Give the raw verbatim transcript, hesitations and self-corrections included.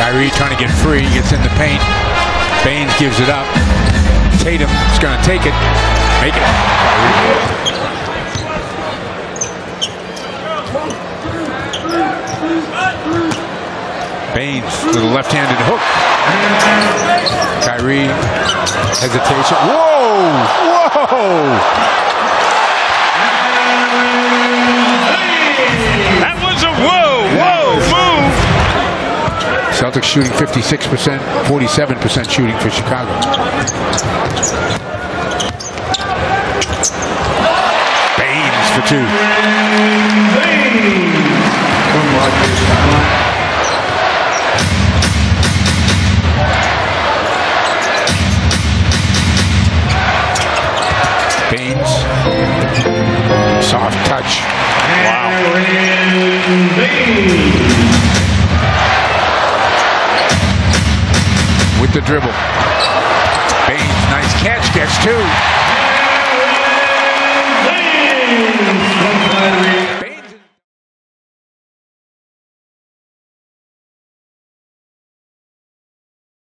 Kyrie trying to get free, gets in the paint. Baynes gives it up. Tatum's going to take it. Make it. Kyrie. Baynes to the left-handed hook. Kyrie hesitation. Whoa! Whoa! That was a whoa, whoa move. Celtics shooting fifty-six percent, forty-seven percent shooting for Chicago. Baynes for two. Baynes, soft touch. Wow. With the dribble. Baynes, nice catch, gets two.